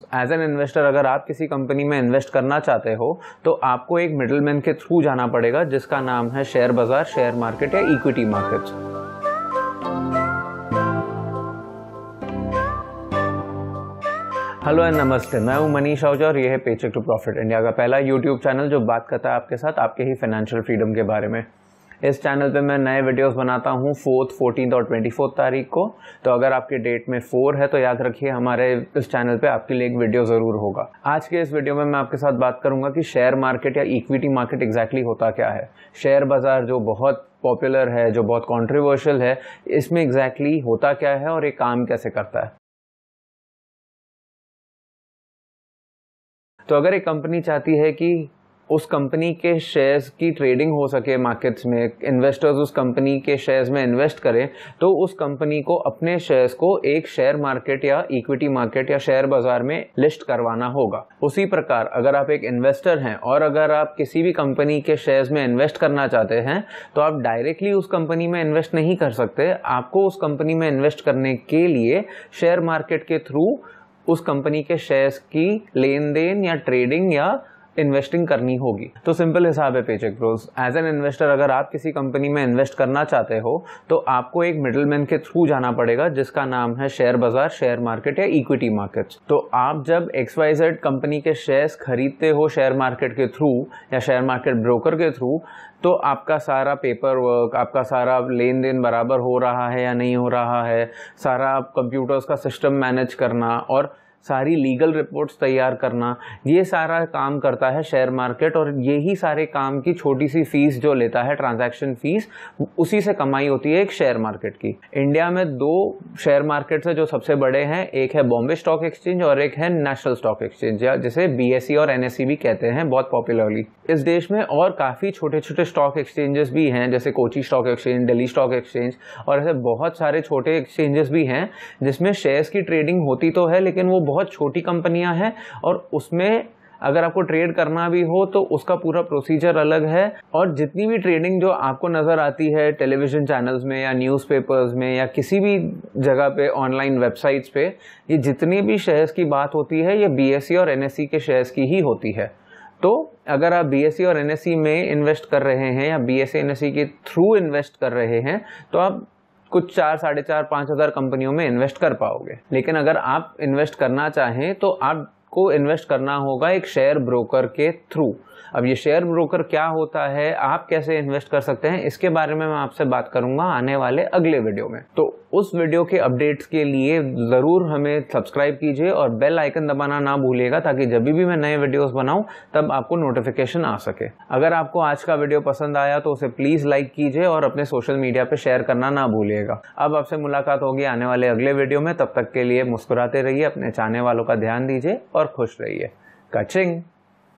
As an investor अगर आप किसी कंपनी में इन्वेस्ट करना चाहते हो तो आपको एक मिडलमैन के थ्रू जाना पड़ेगा जिसका नाम है शेयर बाजार, शेयर मार्केट या इक्विटी मार्केट्स। हेलो एंड नमस्ते, मैं हूं मनीष आहूजा और ये है पेचेक टू प्रॉफिट, इंडिया का पहला यूट्यूब चैनल जो बात करता है आपके साथ आपके ही फाइनेंशियल फ्रीडम के बारे में। इस चैनल पे मैं नए वीडियोस बनाता हूँ 4th, 14th और 24th तारीख को। तो अगर आपके डेट में 4 है तो याद रखिए हमारे इस चैनल पे आपके लिए एक वीडियो ज़रूर होगा। आज के इस वीडियो में मैं आपके साथ बात करूंगा कि शेयर मार्केट या इक्विटी मार्केट एग्जैक्टली होता क्या है। शेयर बाजार जो बहुत पॉपुलर है, जो बहुत कॉन्ट्रोवर्शियल है, इसमें एग्जैक्टली होता क्या है और ये काम कैसे करता है। तो अगर एक कंपनी चाहती है कि उस कंपनी के शेयर्स की ट्रेडिंग हो सके मार्केट्स में, इन्वेस्टर्स उस कंपनी के शेयर्स में इन्वेस्ट करें, तो उस कंपनी को अपने शेयर्स को एक शेयर मार्केट या इक्विटी मार्केट या शेयर बाजार में लिस्ट करवाना होगा। उसी प्रकार अगर आप एक इन्वेस्टर हैं और अगर आप किसी भी कंपनी के शेयर्स में इन्वेस्ट करना चाहते हैं तो आप डायरेक्टली उस कंपनी में इन्वेस्ट नहीं कर सकते। आपको उस कंपनी में इन्वेस्ट करने के लिए शेयर मार्केट के थ्रू उस कंपनी के शेयर्स की लेन देन या ट्रेडिंग या इन्वेस्टिंग करनी होगी। तो सिंपल हिसाब है Paycheck Bros. As an investor अगर आप किसी कंपनी में इन्वेस्ट करना चाहते हो तो आपको एक मिडलमैन के थ्रू जाना पड़ेगा जिसका नाम है शेयर बाजार, शेयर मार्केट या इक्विटी मार्केट्स। तो आप जब XYZ कंपनी के शेयर्स खरीदते हो शेयर मार्केट के थ्रू या शेयर मार्केट ब्रोकर के थ्रू, तो आपका सारा पेपर वर्क, आपका सारा लेन देन बराबर हो रहा है या नहीं हो रहा है, सारा कंप्यूटर्स का सिस्टम मैनेज करना और सारी लीगल रिपोर्ट्स तैयार करना, ये सारा काम करता है शेयर मार्केट। और यही सारे काम की छोटी सी फीस जो लेता है, ट्रांजैक्शन फीस, उसी से कमाई होती है एक शेयर मार्केट की। इंडिया में 2 शेयर मार्केट्स है जो सबसे बड़े हैं, एक है बॉम्बे स्टॉक एक्सचेंज और एक है नेशनल स्टॉक एक्सचेंज या जिसे BSE और NSE भी कहते हैं बहुत पॉपुलरली। इस देश में और काफ़ी छोटे छोटे स्टॉक एक्सचेंजेस भी हैं जैसे Kochi stock exchange, Delhi stock exchange और ऐसे बहुत सारे छोटे एक्सचेंजेस भी हैं जिसमें शेयर्स की ट्रेडिंग होती तो है लेकिन वो बहुत छोटी कंपनियां हैं और उसमें अगर आपको ट्रेड करना भी हो तो उसका पूरा प्रोसीजर अलग है। और जितनी भी ट्रेडिंग जो आपको नजर आती है टेलीविजन चैनल्स में या न्यूज़पेपर्स में या किसी भी जगह पे, ऑनलाइन वेबसाइट्स पे, ये जितनी भी शेयर्स की बात होती है ये BSE और NSE के शेयर्स की ही होती है। तो अगर आप BSE और NSE में इन्वेस्ट कर रहे हैं या BSE NSE के थ्रू इन्वेस्ट कर रहे हैं तो आप कुछ 4, 4.5, 5,000 कंपनियों में इन्वेस्ट कर पाओगे। लेकिन अगर आप इन्वेस्ट करना चाहें तो आपको इन्वेस्ट करना होगा एक शेयर ब्रोकर के थ्रू। अब ये शेयर ब्रोकर क्या होता है, आप कैसे इन्वेस्ट कर सकते हैं, इसके बारे में मैं आपसे बात करूंगा आने वाले अगले वीडियो में। तो उस वीडियो के अपडेट्स के लिए ज़रूर हमें सब्सक्राइब कीजिए और बेल आइकन दबाना ना भूलिएगा ताकि जब भी मैं नए वीडियोस बनाऊं तब आपको नोटिफिकेशन आ सके। अगर आपको आज का वीडियो पसंद आया तो उसे प्लीज़ लाइक कीजिए और अपने सोशल मीडिया पे शेयर करना ना भूलिएगा। अब आपसे मुलाकात होगी आने वाले अगले वीडियो में। तब तक के लिए मुस्कुराते रहिए, अपने चाहने वालों का ध्यान दीजिए और खुश रहिए। कचिंग।